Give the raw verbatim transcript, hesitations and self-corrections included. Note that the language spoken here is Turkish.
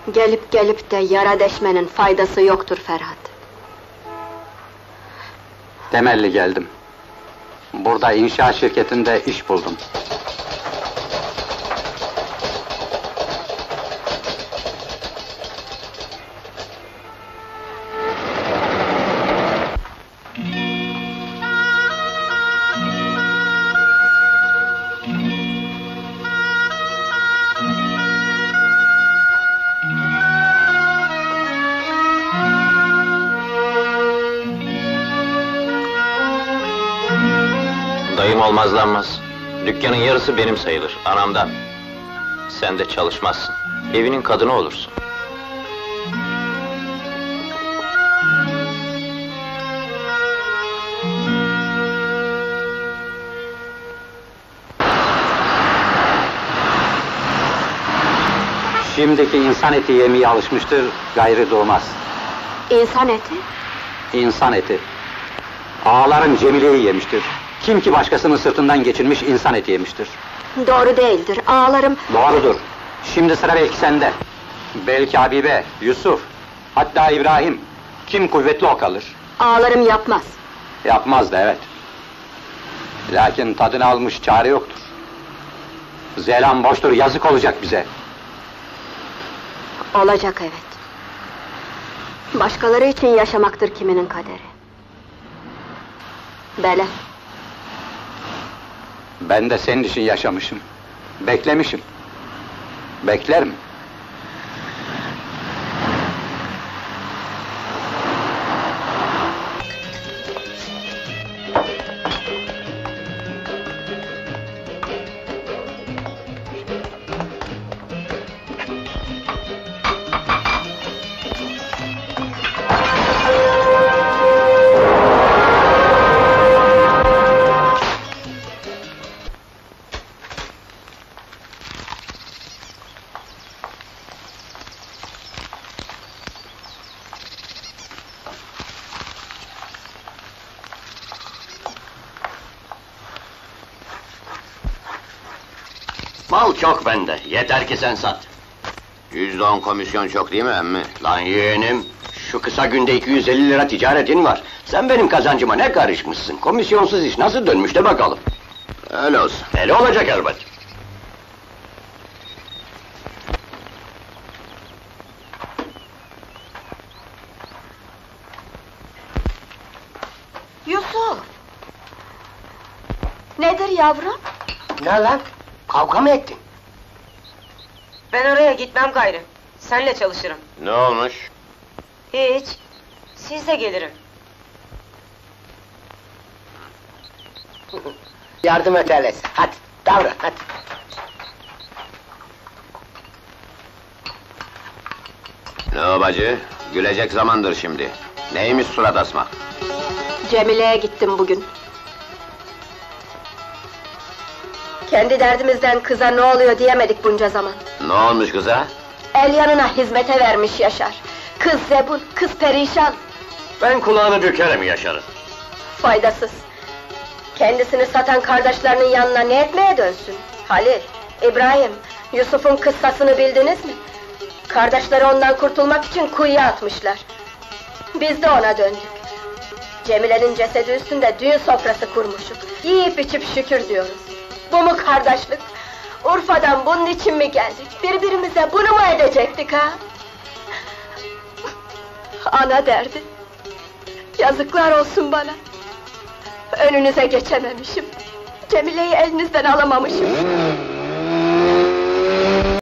Gelip gelip de yara deşmenin faydası yoktur Ferhat. Temelli geldim. Burada inşaat şirketinde iş buldum. Dayım olmazlanmaz. Dükkanın yarısı benim sayılır, anamdan. Sen de çalışmazsın. Evinin kadını olursun. Şimdiki insan eti yemeye alışmıştır, gayrı doğmaz. İnsan eti? İnsan eti. Ağaların Cemile'yi yemiştir. Kim ki başkasının sırtından geçirmiş insan eti yemiştir. Doğru değildir, ağalarım... Doğrudur. Şimdi sıra belki sende. Belki Habibe, Yusuf, hatta İbrahim. Kim kuvvetli o kalır. Ağalarım yapmaz. Yapmaz da evet. Lakin tadını almış çare yoktur. Zelan boştur, yazık olacak bize. Olacak evet. Başkaları için yaşamaktır kiminin kaderi. Bele. Ben de senin için yaşamışım. Beklemişim. Beklerim. Mal çok bende, yeter ki sen sat. Yüzde on komisyon çok değil mi emmi? Lan yeğenim, şu kısa günde iki yüz elli lira ticaretin var. Sen benim kazancıma ne karışmışsın? Komisyonsuz iş nasıl dönmüş de bakalım. Öyle olsun. Öyle olacak elbet. Yusuf! Nedir yavrum? Ne lan? Kavga mı ettin? Ben oraya gitmem gayrı. Senle çalışırım. Ne olmuş? Hiç. Sizle gelirim. Yardım et öyleyse. Hadi, davran, hadi. Ne o bacı? Gülecek zamandır şimdi. Neymiş surat asmak? Cemile'ye gittim bugün. Kendi derdimizden kıza ne oluyor diyemedik bunca zaman. Ne olmuş kıza? El yanına hizmete vermiş Yaşar. Kız zebun, kız perişan. Ben kulağını bükerim Yaşar'ın. Faydasız. Kendisini satan kardeşlerinin yanına ne etmeye dönsün? Halil, İbrahim, Yusuf'un kıssasını bildiniz mi? Kardeşleri ondan kurtulmak için kuyuya atmışlar. Biz de ona döndük. Cemile'nin cesedi üstünde düğün sofrası kurmuşuk. Yiyip içip şükür diyoruz. Bu mu kardeşlik? Urfa'dan bunun için mi geldik? Birbirimize bunu mu edecektik ha? Ana derdi. Yazıklar olsun bana. Önünüze geçememişim. Cemile'yi elinizden alamamışım.